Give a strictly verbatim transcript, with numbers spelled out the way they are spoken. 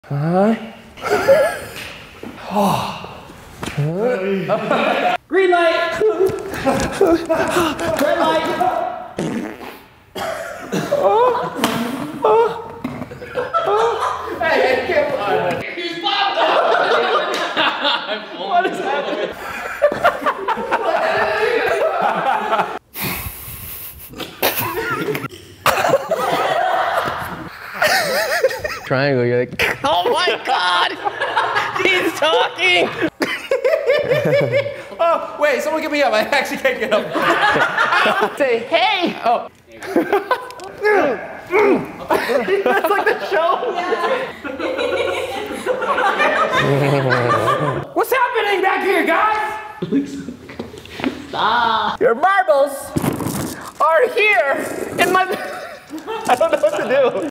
Huh? Green light! Red light! Oh, oh, oh. Hey, I can't. He's popped up! What is happening? Triangle, you're like, oh my god! He's talking! Oh, wait, someone get me up. I actually can't get up. Say, hey! Oh. That's like the show. What's happening back here, guys? Stop. Your marbles are here in my... I don't know what to do.